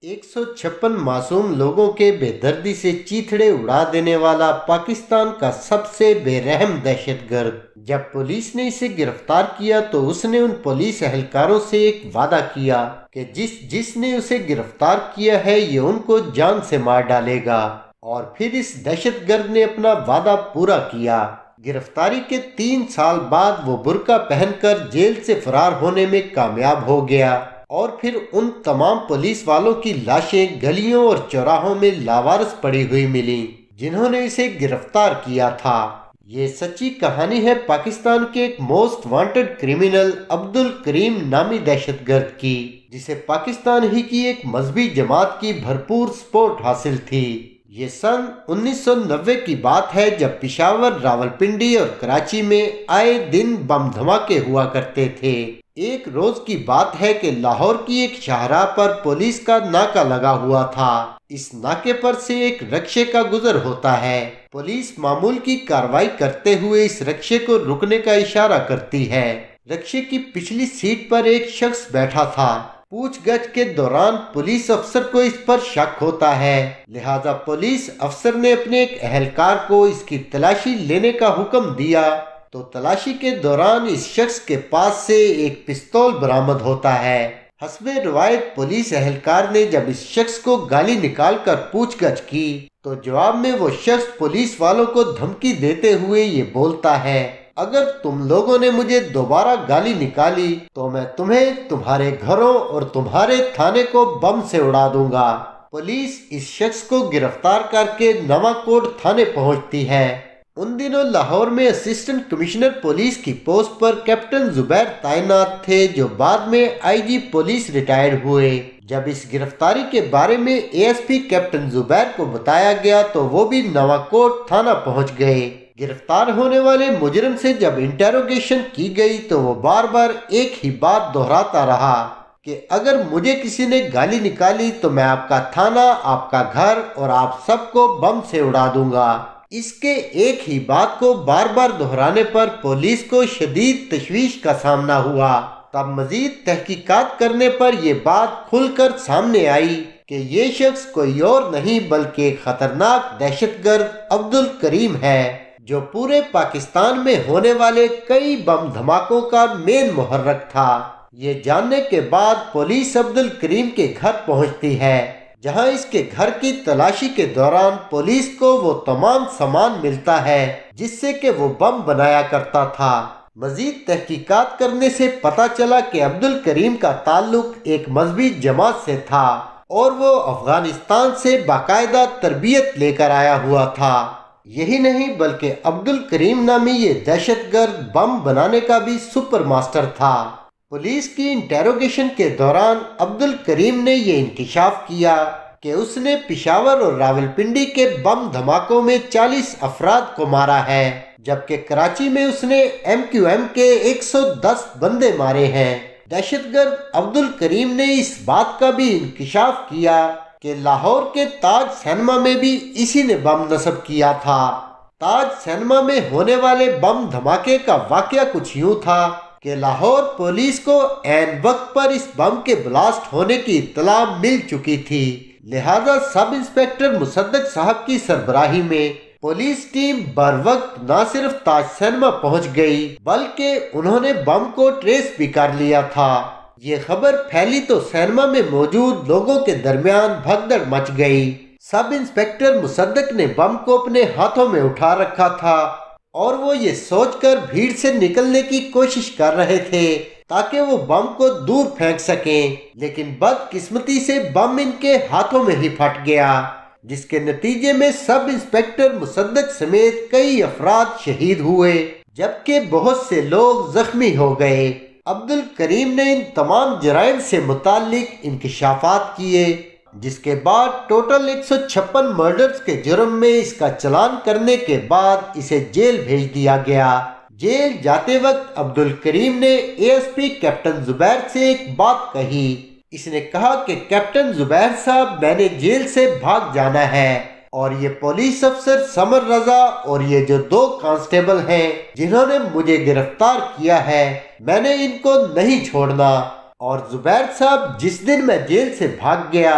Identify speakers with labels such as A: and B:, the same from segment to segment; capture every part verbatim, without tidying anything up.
A: एक सौ छप्पन मासूम लोगों के बेदर्दी से चीथड़े उड़ा देने वाला पाकिस्तान का सबसे बेरहम दहशतगर्द। जब पुलिस ने इसे गिरफ्तार किया तो उसने उन पुलिस एहलकारों से एक वादा किया कि जिस जिसने उसे गिरफ्तार किया है ये उनको जान से मार डालेगा, और फिर इस दहशतगर्द ने अपना वादा पूरा किया। गिरफ्तारी के तीन साल बाद वो बुर्का पहनकर जेल से फरार होने में कामयाब हो गया, और फिर उन तमाम पुलिस वालों की लाशें गलियों और चौराहों में लावारिस पड़ी हुई मिली जिन्होंने इसे गिरफ्तार किया था। ये सच्ची कहानी है पाकिस्तान के एक most wanted criminal Abdul Karim नामी दहशतगर्द की, जिसे पाकिस्तान ही की एक मजहबी जमात की भरपूर सपोर्ट हासिल थी। ये सन उन्नीस सौ नब्बे की बात है जब पेशावर, रावलपिंडी और कराची में आए दिन बम धमाके हुआ करते थे। एक रोज की बात है कि लाहौर की एक शाहराह पर पुलिस का नाका लगा हुआ था। इस नाके पर से एक रक्शे का गुजर होता है। पुलिस मामूल की कार्रवाई करते हुए इस रक्शे को रुकने का इशारा करती है। रक्शे की पिछली सीट पर एक शख्स बैठा था। पूछगछ के दौरान पुलिस अफसर को इस पर शक होता है, लिहाजा पुलिस अफसर ने अपने एक एहलकार को इसकी तलाशी लेने का हुक्म दिया तो तलाशी के दौरान इस शख्स के पास से एक पिस्तौल बरामद होता है। हस्बे रिवायत पुलिस एहलकार ने जब इस शख्स को गाली निकालकर पूछगछ की तो जवाब में वो शख्स पुलिस वालों को धमकी देते हुए ये बोलता है, अगर तुम लोगों ने मुझे दोबारा गाली निकाली तो मैं तुम्हें, तुम्हारे घरों और तुम्हारे थाने को बम से उड़ा दूंगा। पुलिस इस शख्स को गिरफ्तार करके नवाकोट थाने पहुंचती है। उन दिनों लाहौर में असिस्टेंट कमिश्नर पुलिस की पोस्ट पर कैप्टन जुबैर तैनात थे, जो बाद में आईजी पुलिस रिटायर्ड हुए। जब इस गिरफ्तारी के बारे में एएसपी कैप्टन जुबैर को बताया गया तो वो भी नवाकोट थाना पहुंच गए। गिरफ्तार होने वाले मुजरिम से जब इंटेरोगेशन की गई तो वो बार बार एक ही बात दोहराता रहा कि अगर मुझे किसी ने गाली निकाली तो मैं आपका थाना, आपका घर और आप सबको बम से उड़ा दूंगा। इसके एक ही बात को बार बार दोहराने पर पुलिस को शदीद तशवीश का सामना हुआ। तब मजीद तहकीकात करने पर यह बात खुलकर सामने आई कि ये शख्स कोई और नहीं बल्कि एक खतरनाक दहशतगर्द अब्दुल करीम है, जो पूरे पाकिस्तान में होने वाले कई बम धमाकों का मेन मुहर्रक था। ये जानने के बाद पुलिस अब्दुल करीम के घर पहुंचती है, जहां इसके घर की तलाशी के दौरान पुलिस को वो तमाम सामान मिलता है जिससे कि वो बम बनाया करता था। मजीद तहकीकात करने से पता चला कि अब्दुल करीम का ताल्लुक एक मजहबी जमात से था और वो अफगानिस्तान से बाकायदा तरबियत लेकर आया हुआ था। यही नहीं बल्कि अब्दुल करीम नामी ये दहशतगर्द बम बनाने का भी सुपर मास्टर था। पुलिस की इंटेरोगेशन के दौरान अब्दुल करीम ने ये इंकिशाफ किया कि उसने पेशावर और रावलपिंडी के बम धमाकों में चालीस अफराद को मारा है, जबकि कराची में उसने एम क्यू एम के एक सौ दस बंदे मारे हैं। दहशतगर्द अब्दुल करीम ने इस बात का भी इंकिशाफ किया कि लाहौर के ताज सिनेमा में भी इसी ने बम नस्ब किया था। ताज सिनेमा में होने वाले बम धमाके का वाकया कुछ यूं था कि लाहौर पुलिस को ऐन वक्त पर इस बम के ब्लास्ट होने की इत्तला मिल चुकी थी, लिहाजा सब इंस्पेक्टर मुसद्दक साहब की सरबराही में पुलिस टीम बर वक्त न सिर्फ ताज सिनेमा पहुंच गई बल्कि उन्होंने बम को ट्रेस भी कर लिया था। ये खबर फैली तो सिनेमा में मौजूद लोगों के दरमियान भगदड़ मच गई। सब इंस्पेक्टर मुसद्दक ने बम को अपने हाथों में उठा रखा था और वो ये सोचकर भीड़ से निकलने की कोशिश कर रहे थे ताकि वो बम को दूर फेंक सकें, लेकिन बदकिस्मती से बम इनके हाथों में ही फट गया, जिसके नतीजे में सब इंस्पेक्टर मुसद्दक समेत कई अफराद शहीद हुए जबकि बहुत से लोग जख्मी हो गए। अब्दुल करीम ने इन तमाम जराइम से मुताल्लिक इंकिशाफात किए, जिसके बाद टोटल एक सौ छप्पन मर्डर्स के जुर्म में इसका चलान करने के बाद इसे जेल भेज दिया गया। जेल जाते वक्त अब्दुल करीम ने एएसपी कैप्टन जुबैर से एक बात कही। इसने कहा कि कैप्टन जुबैर साहब, मैंने जेल से भाग जाना है और ये पुलिस अफसर समर रजा और ये जो दो कांस्टेबल हैं जिन्होंने मुझे गिरफ्तार किया है, मैंने इनको नहीं छोड़ना। और जुबैर साहब, जिस दिन मैं जेल से भाग गया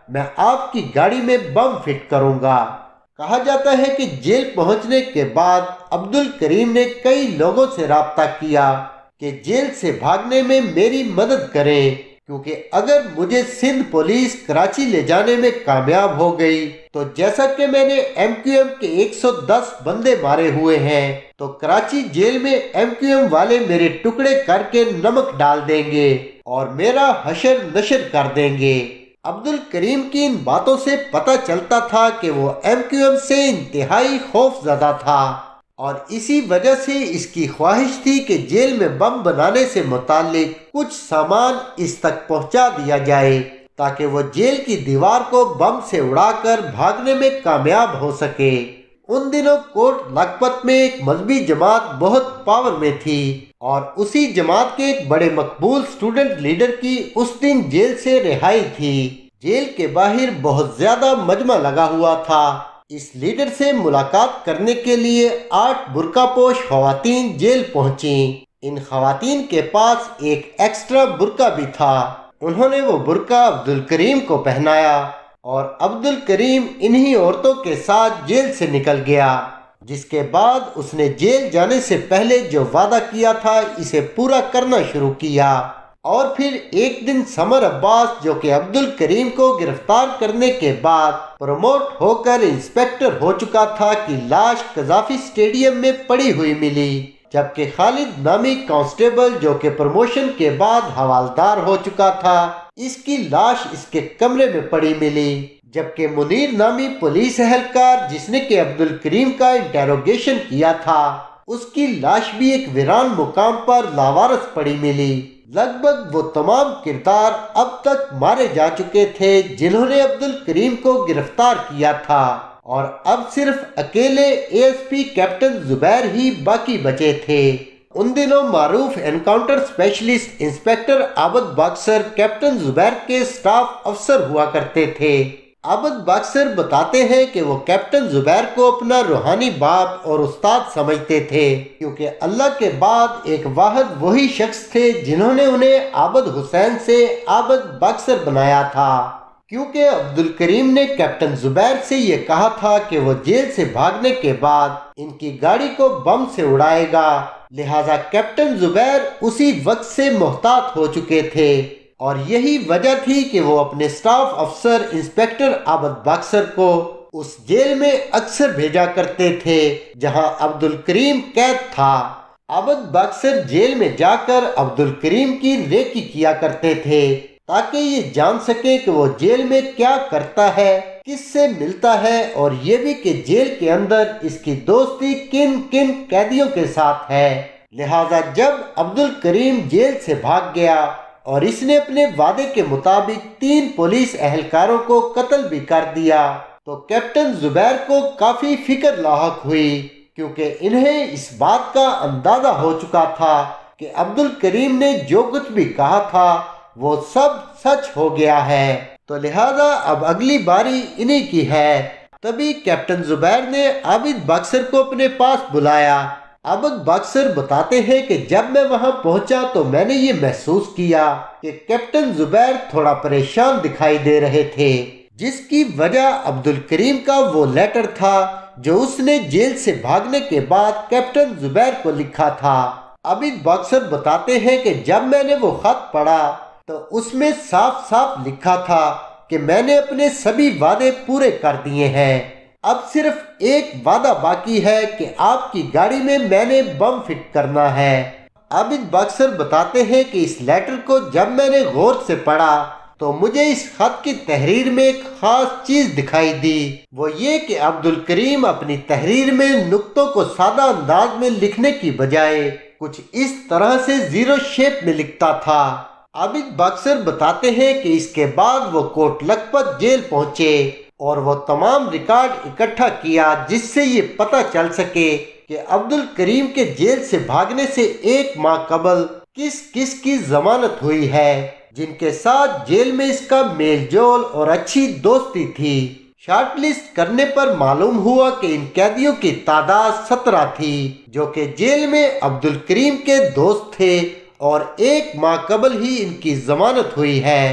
A: میں آپ کی گاڑی میں بم فٹ کروں گا۔ کہا جاتا ہے کہ جیل پہنچنے کے بعد عبد الکریم نے کئی لوگوں سے رابطہ کیا کہ جیل سے بھاگنے میں میری مدد کریں، کیونکہ اگر مجھے سندھ پولیس کراچی لے جانے میں کامیاب ہو گئی تو جیسا کہ میں نے ایم کیو ایم کے ایک سو دس بندے مارے ہوئے ہیں تو کراچی جیل میں ایم کیو ایم والے میرے ٹکڑے کر کے نمک ڈال دیں گے اور میرا حشر نشر کر دیں گے۔ عبد الکریم کی ان باتوں سے پتہ چلتا تھا کہ وہ ایم کیو ایم سے انتہائی خوف زدہ تھا، اور اسی وجہ سے اس کی خواہش تھی کہ جیل میں بم بنانے سے متعلق کچھ سامان اس تک پہنچا دیا جائے تاکہ وہ جیل کی دیوار کو بم سے اڑا کر بھاگنے میں کامیاب ہو سکے۔ ان دنوں کوٹ لکھپت میں ایک مذہبی جماعت بہت پاور میں تھی، اور اسی جماعت کے ایک بڑے مقبول اسٹوڈنٹ لیڈر کی اس دن جیل سے رہائی تھی۔ جیل کے باہر بہت زیادہ مجمع لگا ہوا تھا۔ اس لیڈر سے ملاقات کرنے کے لیے آٹھ برقع پوش خواتین جیل پہنچیں۔ ان خواتین کے پاس ایک ایکسٹرا برقع بھی تھا۔ انہوں نے وہ برقع عبد الکریم کو پہنایا اور عبد الکریم انہی عورتوں کے ساتھ جیل سے نکل گیا، جس کے بعد اس نے جیل جانے سے پہلے جو وعدہ کیا تھا اسے پورا کرنا شروع کیا۔ اور پھر ایک دن سمر عباس، جو کہ عبد الکریم کو گرفتار کرنے کے بعد پروموٹ ہو کر انسپیکٹر ہو چکا تھا، کی لاش قذافی اسٹیڈیم میں پڑی ہوئی ملی، جبکہ خالد نامی کانسٹیبل، جو کہ پروموشن کے بعد حوالدار ہو چکا تھا، اس کی لاش اس کے کمرے میں پڑی ملی، جبکہ منیر نامی پولیس اہلکار جس نے کہ عبد الکریم کا انٹیروگیشن کیا تھا، اس کی لاش بھی ایک ویران مقام پر لاوارث پڑی ملی۔ لگ بھگ وہ تمام کردار اب تک مارے جا چکے تھے جنہوں نے عبد الکریم کو گرفتار کیا تھا، اور اب صرف اکیلے اے ایس پی کیپٹن زبیر ہی باقی بچے تھے۔ ان دنوں معروف encounter specialist inspector Abid boxer captain Zubair کے سٹاف افسر ہوا کرتے تھے۔ عابد باکسر بتاتے ہیں کہ وہ کیپٹن زبیر کو اپنا روحانی باپ اور استاد سمجھتے تھے، کیونکہ اللہ کے بعد ایک واحد وہی شخص تھے جنہوں نے انہیں عابد حسین سے عابد باکسر بنایا تھا، کیونکہ عبد الکریم نے کیپٹن زبیر سے یہ کہا تھا کہ وہ جیل سے بھاگنے کے بعد ان کی گاڑی کو بم سے اڑائے گا، لہٰذا کیپٹن زبیر اسی وقت سے محتاط ہو چکے تھے، اور یہی وجہ تھی کہ وہ اپنے سٹاف افسر انسپیکٹر عابد باکسر کو اس جیل میں اکثر بھیجا کرتے تھے جہاں عبد الکریم قید تھا۔ عابد باکسر جیل میں جا کر عبد الکریم کی ریکی کیا کرتے تھے تاکہ یہ جان سکے کہ وہ جیل میں کیا کرتا ہے، کس سے ملتا ہے، اور یہ بھی کہ جیل کے اندر اس کی دوستی کن کن قیدیوں کے ساتھ ہے۔ لہٰذا جب عبد الکریم جیل سے بھاگ گیا اور اس نے اپنے وعدے کے مطابق تین پولیس اہلکاروں کو قتل بھی کر دیا تو کیپٹن زبیر کو کافی فکر لاحق ہوئی، کیونکہ انہیں اس بات کا اندازہ ہو چکا تھا کہ عبد الکریم نے جو کچھ بھی کہا تھا وہ سب سچ ہو گیا ہے، تو لہذا اب اگلی باری انہی کی ہے۔ تبھی کیپٹن زبیر نے عابد باکسر کو اپنے پاس بلایا۔ عابد باکسر بتاتے ہیں کہ جب میں وہاں پہنچا تو میں نے یہ محسوس کیا کہ کیپٹن زبیر تھوڑا پریشان دکھائی دے رہے تھے، جس کی وجہ عبد الکریم کا وہ لیٹر تھا جو اس نے جیل سے بھاگنے کے بعد کیپٹن زبیر کو لکھا تھا۔ عابد باکسر بتاتے ہیں کہ جب میں نے وہ خط پڑھا تو اس میں صاف صاف لکھا تھا کہ میں نے اپنے سبھی وعدے پورے کر دیے ہیں، اب صرف ایک وعدہ باقی ہے کہ آپ کی گاڑی میں میں نے بم فٹ کرنا ہے۔ عابد باکسر بتاتے ہیں کہ اس لیٹر کو جب میں نے غور سے پڑھا تو مجھے اس خط کی تحریر میں ایک خاص چیز دکھائی دی، وہ یہ کہ عبد الکریم اپنی تحریر میں نقطوں کو سادہ انداز میں لکھنے کی بجائے کچھ اس طرح سے زیرو شیپ میں لکھتا تھا۔ عابد باکسر بتاتے ہیں کہ اس کے بعد وہ کوٹ لکھپت جیل پہنچے اور وہ تمام ریکارڈ اکٹھا کیا جس سے یہ پتہ چل سکے کہ عبد الکریم کے جیل سے بھاگنے سے ایک ماہ قبل کس کس کی ضمانت ہوئی ہے، جن کے ساتھ جیل میں اس کا میل جول اور اچھی دوستی تھی۔ شارٹ لسٹ کرنے پر معلوم ہوا کہ ان قیدیوں کی تعداد سترہ تھی جو کہ جیل میں عبد الکریم کے دوست تھے اور ایک ماہ قبل ہی ان کی ضمانت ہوئی ہے۔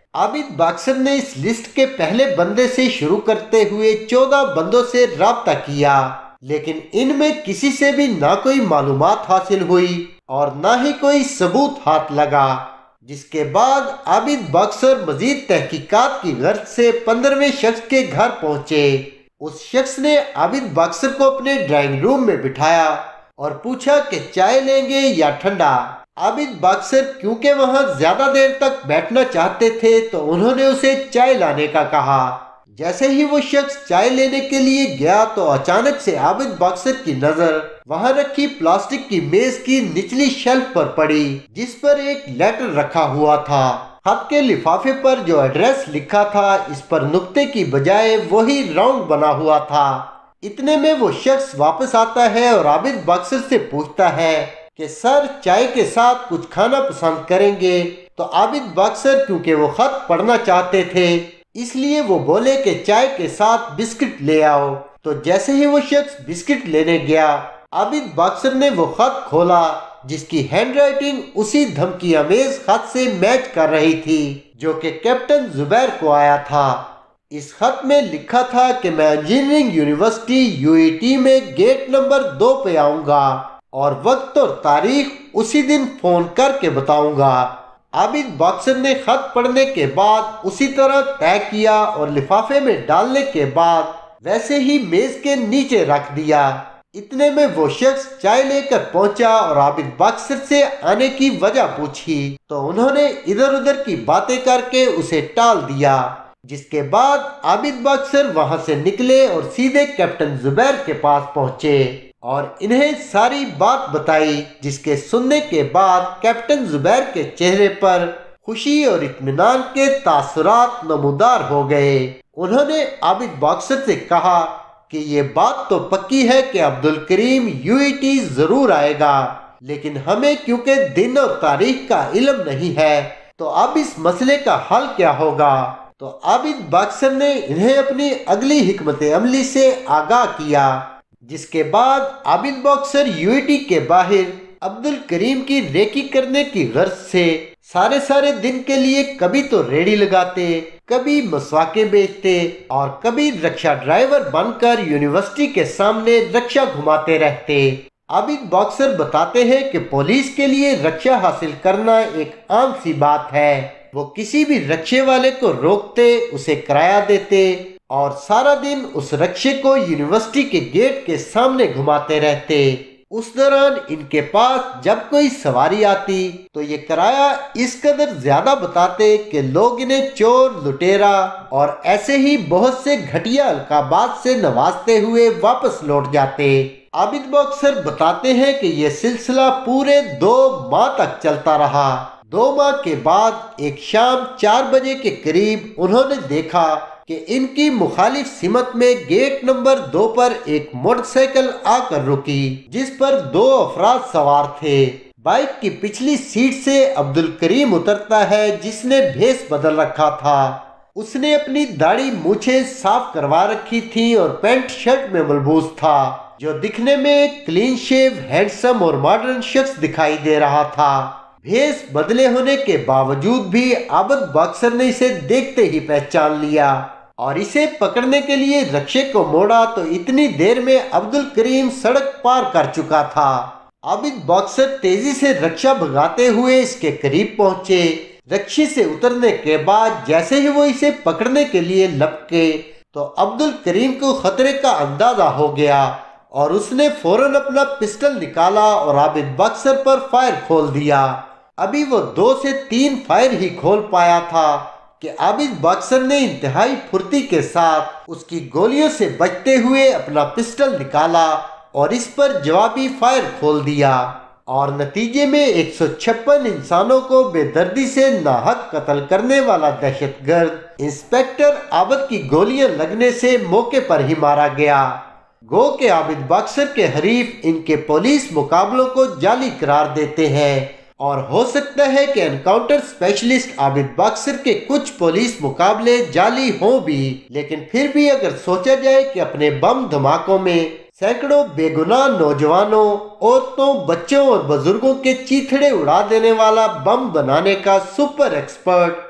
A: عابد باکسر نے اس لسٹ کے پہلے بندے سے شروع کرتے ہوئے چودہ بندوں سے رابطہ کیا، لیکن ان میں کسی سے بھی نہ کوئی معلومات حاصل ہوئی اور نہ ہی کوئی ثبوت ہاتھ لگا، جس کے بعد عابد باکسر مزید تحقیقات کی غرض سے پندرہویں شخص کے گھر پہنچے۔ اس شخص نے عابد باکسر کو اپنے ڈرائنگ روم میں بٹھایا اور پوچھا کہ چائے لیں گے یا ٹھنڈا۔ عابد باکسر کیونکہ وہاں زیادہ دیر تک بیٹھنا چاہتے تھے تو انہوں نے اسے چائے لانے کا کہا۔ جیسے ہی وہ شخص چائے لینے کے لیے گیا تو اچانک سے عابد باکسر کی نظر وہاں رکھی پلاسٹک کی میز کی نچلی شیلف پر پڑی، جس پر ایک لیٹر رکھا ہوا تھا۔ خط کے لفافے پر جو ایڈریس لکھا تھا اس پر نقطے کی بجائے وہی راؤنڈ بنا ہوا تھا۔ اتنے میں وہ شخص واپس آتا ہے اور عابد باکسر سے پوچھتا ہے کہ سر چائے کے ساتھ کچھ کھانا پسند کریں گے؟ تو عابد باکسر کیونکہ وہ خط پڑھنا چاہتے تھے اس لیے وہ بولے کہ چائے کے ساتھ بسکٹ لے آؤ۔ تو جیسے ہی وہ شخص بسکٹ لینے گیا، عابد باکسر نے وہ خط کھولا جس کی ہینڈ رائٹنگ اسی دھمکی آمیز خط سے میچ کر رہی تھی جو کہ کیپٹن زبیر کو آیا تھا۔ اس خط میں لکھا تھا کہ میں engineering university U E T میں گیٹ نمبر دو پہ آؤں گا اور وقت اور تاریخ اسی دن فون کر کے بتاؤں گا۔ عابد باکسر نے خط پڑھنے کے بعد اسی طرح طے کیا اور لفافے میں ڈالنے کے بعد ویسے ہی میز کے نیچے رکھ دیا۔ اتنے میں وہ شخص چائے لے کر پہنچا اور عابد باکسر سے آنے کی وجہ پوچھی تو انہوں نے ادھر ادھر کی باتیں کر کے اسے ٹال دیا، جس کے بعد عابد باکسر وہاں سے نکلے اور سیدھے کیپٹن زبیر کے پاس پہنچے اور انہیں ساری بات بتائی، جس کے سننے کے بعد کیپٹن زبیر کے چہرے پر خوشی اور اطمینان کے تاثرات نمودار ہو گئے۔ انہوں نے عابد باکسر سے کہا کہ یہ بات تو پکی ہے کہ عبدالکریم یو ای ٹی ضرور آئے گا، لیکن ہمیں کیونکہ دن اور تاریخ کا علم نہیں ہے تو اب اس مسئلے کا حل کیا ہوگا؟ تو عابد باکسر نے انہیں اپنی اگلی حکمت عملی سے آگاہ کیا، جس کے بعد Abid boxer U E T کے باہر عبدالکریم کی ریکی کرنے کی غرض سے سارے سارے دن کے لیے کبھی تو ریڑھی لگاتے، کبھی مسواکیں بیچتے اور کبھی رکشہ ڈرائیور بن کر یونیورسٹی کے سامنے رکشہ گھماتے رہتے۔ عابد باکسر بتاتے ہیں کہ پولیس کے لیے رکشہ حاصل کرنا ایک عام سی بات ہے۔ وہ کسی بھی رکشے والے کو روکتے، اسے کرایہ دیتے اور سارا دن اس رکشے کو یونیورسٹی کے گیٹ کے سامنے گھماتے رہتے۔ اس دوران ان کے پاس جب کوئی سواری آتی تو یہ کرایہ اس قدر زیادہ بتاتے کہ لوگ انہیں چور، لٹیرا اور ایسے ہی بہت سے گھٹیا القابات سے نوازتے ہوئے واپس لوٹ جاتے۔ عابد باکسر بتاتے ہیں کہ یہ سلسلہ پورے دو ماہ تک چلتا رہا۔ دو ماہ کے بعد ایک شام چار بجے کے قریب انہوں نے دیکھا کہ ان کی مخالف سمت میں گیٹ نمبر دو پر ایک موٹر سائیکل آ کر رکی جس پر دو افراد سوار تھے۔ بائک کی پچھلی سیٹ سے عبدالکریم اترتا ہے جس نے بھیس بدل رکھا تھا۔ اس نے اپنی داڑھی مونچھیں صاف کروا رکھی تھی اور پینٹ شرٹ میں ملبوس تھا جو دکھنے میں ایک کلین شیو، ہینڈسم اور ماڈرن شخص دکھائی دے رہا تھا۔ بھیس بدلے ہونے کے باوجود بھی عابد باکسر نے اسے دیکھتے ہی پہچان لیا اور اسے پکڑنے کے لیے رکشے کو موڑا تو اتنی دیر میں عبدالکریم سڑک پار کر چکا تھا۔ عابد باکسر تیزی سے رکشہ بھگاتے ہوئے اس کے قریب پہنچے۔ رکشے سے اترنے کے بعد جیسے ہی وہ اسے پکڑنے کے لیے لپکے تو عبدالکریم کو خطرے کا اندازہ ہو گیا اور اس نے فوراً اپنا پسٹل نکالا اور عابد باکسر پر فائر کھول دیا۔ ابھی وہ دو سے تین فائر ہی کھول پایا تھا کہ عابد باکسر نے انتہائی پھرتی کے ساتھ اس کی گولیوں سے بچتے ہوئے اپنا پسٹل نکالا اور اس پر جوابی فائر کھول دیا اور نتیجے میں ایک سو چھپن انسانوں کو بے دردی سے ناحق قتل کرنے والا دہشت گرد انسپیکٹر عابد کی گولیاں لگنے سے موقع پر ہی مارا گیا۔ گو کہ عابد باکسر کے حریف ان کے پولیس مقابلوں کو جعلی قرار دیتے ہیں اور ہو سکتا ہے کہ انکاؤنٹر اسپیشلسٹ عابد باکسر کے کچھ پولیس مقابلے جعلی ہوں بھی، لیکن پھر بھی اگر سوچا جائے کہ اپنے بم دھماکوں میں سینکڑوں بے گناہ نوجوانوں، عورتوں، بچوں اور بزرگوں کے چیتھڑے اڑا دینے والا بم بنانے کا سپر ایکسپرٹ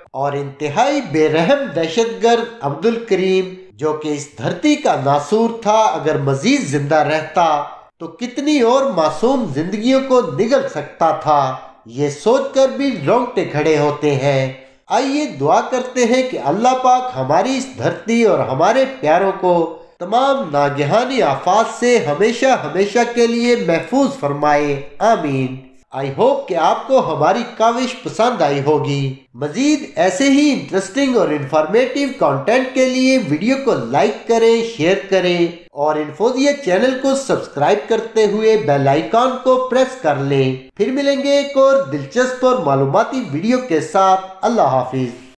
A: اور انتہائی بے رحم دہشت گرد عبد الکریم جو کہ اس دھرتی کا ناسور تھا اگر مزید زندہ رہتا تو کتنی اور معصوم زندگیوں کو نگل سکتا تھا، یہ سوچ کر بھی رونگٹے کھڑے ہوتے ہیں۔ آئیے دعا کرتے ہیں کہ اللہ پاک ہماری اس دھرتی اور ہمارے پیاروں کو تمام ناگہانی آفات سے ہمیشہ ہمیشہ کے لیے محفوظ فرمائے، آمین۔ آئی ہوپ کہ آپ کو ہماری کاوش پسند آئی ہوگی۔ مزید ایسے ہی انٹرسٹنگ اور انفارمیٹیو کانٹینٹ کے لیے ویڈیو کو لائک کریں، شیئر کریں اور انفوزیا چینل کو سبسکرائب کرتے ہوئے بیل آئیکن کو پریس کر لیں۔ پھر ملیں گے ایک اور دلچسپ اور معلوماتی ویڈیو کے ساتھ۔ اللہ حافظ۔